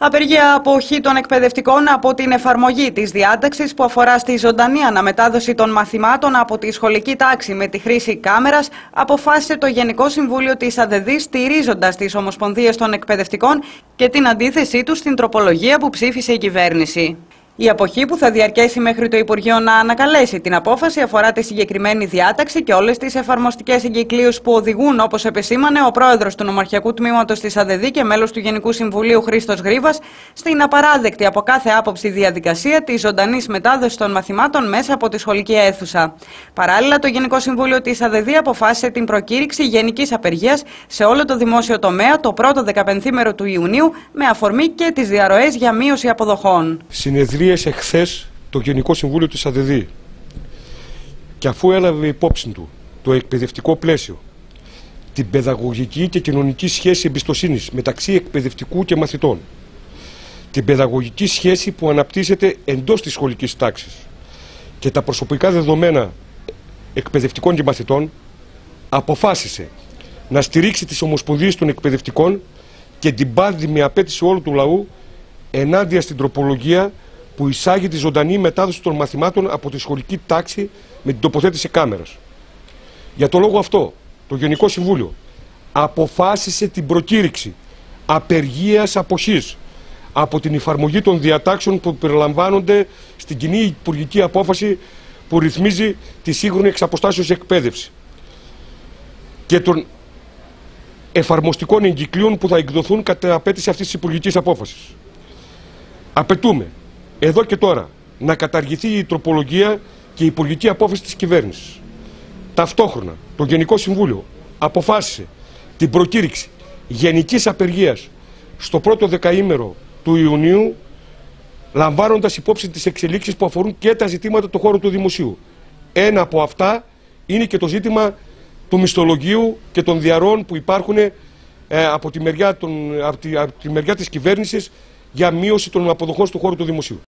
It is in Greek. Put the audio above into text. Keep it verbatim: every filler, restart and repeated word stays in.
Απεργία αποχή των εκπαιδευτικών από την εφαρμογή της διάταξης που αφορά στη ζωντανή αναμετάδοση των μαθημάτων από τη σχολική τάξη με τη χρήση κάμερας, αποφάσισε το Γενικό Συμβούλιο της ΑΔΔ, στηρίζοντας τις Ομοσπονδίες των Εκπαιδευτικών και την αντίθεσή τους στην τροπολογία που ψήφισε η κυβέρνηση. Η αποχή, που θα διαρκέσει μέχρι το Υπουργείο να ανακαλέσει την απόφαση, αφορά τη συγκεκριμένη διάταξη και όλες τις εφαρμοστικές εγκυκλίους που οδηγούν, όπως επεσήμανε ο πρόεδρος του Νομαρχιακού Τμήματος της ΑΔΔ και μέλος του Γενικού Συμβουλίου Χρήστος Γρήβας, στην απαράδεκτη από κάθε άποψη διαδικασία της ζωντανής μετάδοσης των μαθημάτων μέσα από τη σχολική αίθουσα. Παράλληλα, το Γενικό Συμβούλιο της ΑΔΔ αποφάσισε την προκήρυξη γενικής απεργίας σε όλο το δημόσιο τομέα το πρώτο δεκαπενθήμερο του Ιουνίου, με αφορμή και τις διαρροές για μείωση αποδοχών. Συνεδρίασε χθες το Γενικό Συμβούλιο της ΑΔΔ και αφού έλαβε υπόψη του το εκπαιδευτικό πλαίσιο, την παιδαγωγική και κοινωνική σχέση εμπιστοσύνης μεταξύ εκπαιδευτικού και μαθητών, την παιδαγωγική σχέση που αναπτύσσεται εντός της σχολικής τάξης και τα προσωπικά δεδομένα εκπαιδευτικών και μαθητών, αποφάσισε να στηρίξει τις Ομοσπονδίες των Εκπαιδευτικών και την πάνδημη απέτηση όλου του λαού ενάντια στην τροπολογία που εισάγει τη ζωντανή μετάδοση των μαθημάτων από τη σχολική τάξη με την τοποθέτηση κάμερας. Για το λόγο αυτό, το Γενικό Συμβούλιο αποφάσισε την προκήρυξη απεργίας αποχής από την εφαρμογή των διατάξεων που περιλαμβάνονται στην κοινή υπουργική απόφαση που ρυθμίζει τη σύγχρονη εξαποστάσεως εκπαίδευση και των εφαρμοστικών εγκυκλίων που θα εκδοθούν κατά απέτηση αυτής της υπουργικής απόφασης. Απαιτούμε εδώ και τώρα να καταργηθεί η τροπολογία και η υπουργική απόφαση της κυβέρνησης. Ταυτόχρονα, το Γενικό Συμβούλιο αποφάσισε την προκήρυξη γενικής απεργίας στο πρώτο δεκαήμερο του Ιουνίου, λαμβάνοντας υπόψη τις εξελίξεις που αφορούν και τα ζητήματα του χώρου του δημοσίου. Ένα από αυτά είναι και το ζήτημα του μισθολογίου και των διαρροών που υπάρχουν ε, από, τη μεριά των, από, τη, από τη μεριά της κυβέρνησης για μείωση των αποδοχών του χώρου του δημοσίου.